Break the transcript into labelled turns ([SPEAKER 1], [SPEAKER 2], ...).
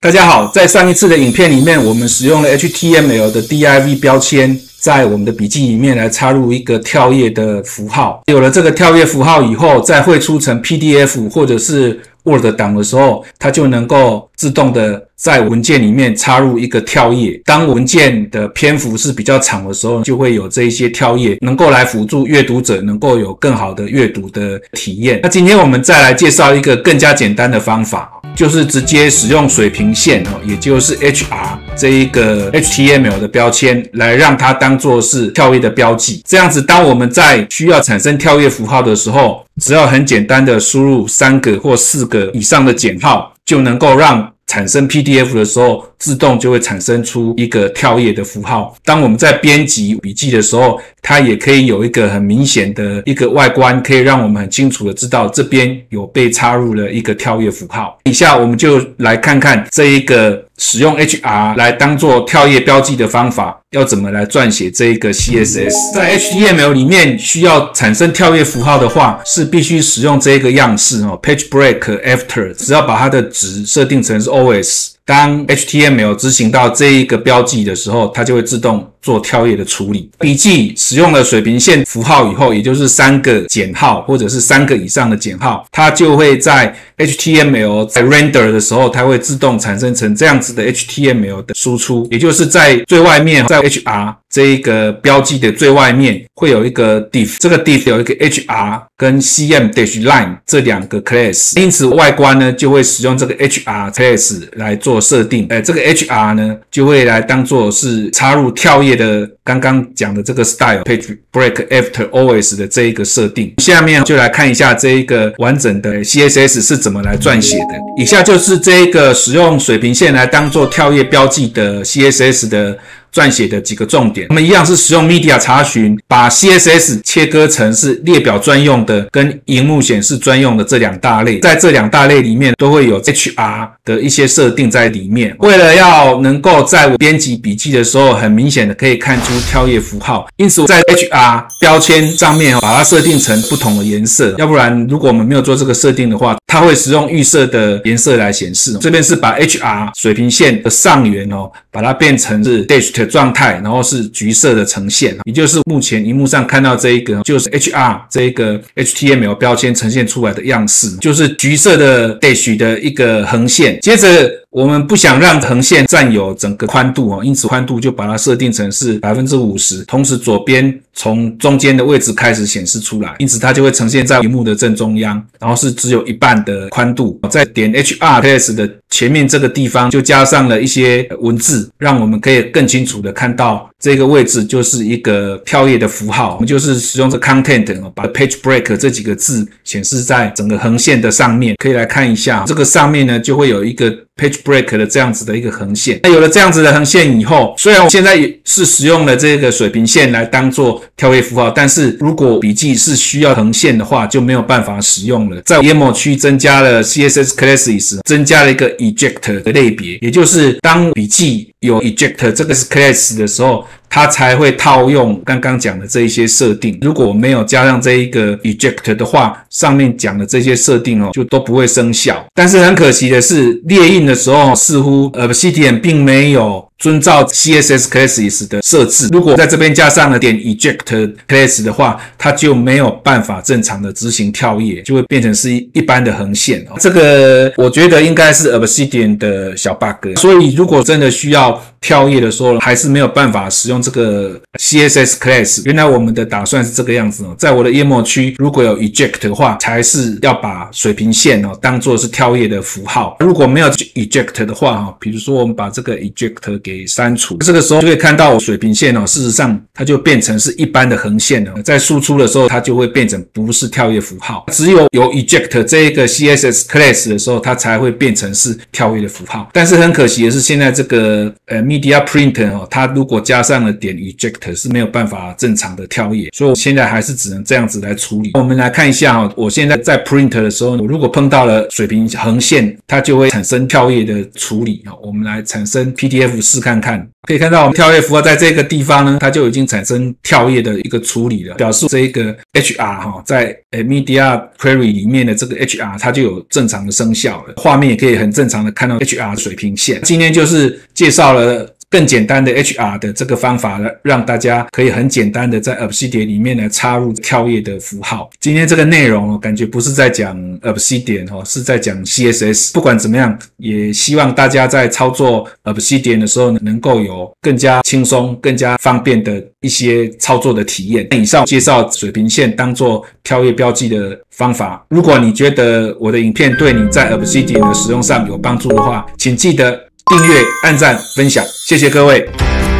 [SPEAKER 1] 大家好，在上一次的影片里面，我们使用了 HTML 的 div 标签，在我们的笔记里面来插入一个跳页的符号。有了这个跳页符号以后，在绘出成 PDF 或者是 Word 档的时候，它就能够自动的在文件里面插入一个跳页。当文件的篇幅是比较长的时候，就会有这一些跳页能够来辅助阅读者能够有更好的阅读的体验。那今天我们再来介绍一个更加简单的方法，就是直接使用水平线，也就是 HR 这一个 HTML 的标签来让它当作是跳页的标记。这样子，当我们在需要产生跳页符号的时候，只要很简单的输入3个或4个以上的减号，就能够让产生 PDF 的时候，自动就会产生出一个跳页的符号。当我们在编辑笔记的时候，它也可以有一个很明显的一个外观，可以让我们很清楚的知道这边有被插入了一个跳页符号。以下我们就来看看这一个使用 HR 来当做跳页标记的方法，要怎么来撰写这一个 CSS。在 HTML 里面需要产生跳页符号的话，是必须使用这个样式page break after， 只要把它的值设定成是 always。当 HTML 执行到这一个标记的时候，它就会自动做跳页的处理。笔记使用了水平线符号以后，也就是3个减号或者是3个以上的减号，它就会在 HTML 在 render 的时候，它会自动产生成这样子的 HTML 的输出，也就是在最外面，在 HR 这一个标记的最外面会有一个 div， 这个 div 有一个 HR 跟 cm-line 这2个 class， 因此外观呢就会使用这个 HR class 来做设定。这个 HR 呢就会来当做是插入跳页的刚刚讲的这个 style page break after always 的这一个设定。下面就来看一下这一个完整的 CSS 是怎么来撰写的。以下就是这一个使用水平线来当做跳页标记的 CSS 的撰写的几个重点。我们一样是使用 Media 查询，把 CSS 切割成是列表专用的跟萤幕显示专用的这2大类。在这2大类里面都会有 HR 的一些设定在里面。为了要能够在我编辑笔记的时候很明显的可以看出跳页符号，因此我在 HR 标签上面把它设定成不同的颜色，要不然如果我们没有做这个设定的话，它会使用预设的颜色来显示。这边是把 HR 水平线的上缘把它变成是 dash 的状态，然后是橘色的呈现，也就是目前荧幕上看到这一个就是 HR 这一个 HTML 标签呈现出来的样式，就是橘色的 dash 的一个横线。接着我们不想让横线占有整个宽度因此宽度就把它设定成是 50%， 同时左边从中间的位置开始显示出来，因此它就会呈现在荧幕的正中央，然后是只有一半的宽度。在点 HR class 的前面这个地方就加上了一些文字，让我们可以更清楚的看到这个位置就是一个跳页的符号。我们就是使用这 content 把 page break 这几个字显示在整个横线的上面。可以来看一下，这个上面呢就会有一个 page break 的这样子的一个横线。那有了这样子的横线以后，虽然我现在是使用了这个水平线来当做跳页符号，但是如果笔记是需要横线的话，就没有办法使用了。在页幕区增加了 CSS classes， 增加了一个 eject 的类别，也就是当笔记有 eject 这个 class 的时候，它才会套用刚刚讲的这一些设定。如果没有加上这一个 eject 的话，上面讲的这些设定就都不会生效。但是很可惜的是，列印的时候似乎Obsidian 并没有遵照 CSS classes 的设置。如果在这边加上了点 eject class 的话，它就没有办法正常的执行跳页，就会变成是一般的横线。这个我觉得应该是 Obsidian 的小 bug。所以如果真的需要跳页的时候，还是没有办法使用这个 CSS class。原来我们的打算是这个样子在我的页幕区如果有 eject 的话，才是要把水平线当作是跳页的符号。如果没有 eject 的话比如说我们把这个 eject 给删除，这个时候就可以看到水平线事实上它就变成是一般的横线了。在输出的时候，它就会变成不是跳页符号。只有 eject 这一个 CSS class 的时候，它才会变成是跳页的符号。但是很可惜的是，现在这个 Media Printer 哦，它如果加上了点 eject 是没有办法正常的跳页，所以我现在还是只能这样子来处理。我们来看一下哦，我现在在 Print 的时候，我如果碰到了水平横线，它就会产生跳页的处理哦。我们来产生 PDF 试看看，可以看到我们跳页符号在这个地方呢，它就已经产生跳页的一个处理了，表示这个 HR 在Media Query 里面的这个 HR 它就有正常的生效了，画面也可以很正常的看到 HR 水平线。今天就是介绍了更简单的 HR 的这个方法，让大家可以很简单的在 Obsidian 里面来插入跳页的符号。今天这个内容感觉不是在讲 Obsidian 是在讲 CSS。不管怎么样，也希望大家在操作 Obsidian 的时候能够有更加轻松、更加方便的一些操作的体验。以上介绍水平线当做跳页标记的方法。如果你觉得我的影片对你在 Obsidian 的使用上有帮助的话，请记得订阅、按赞、分享，谢谢各位。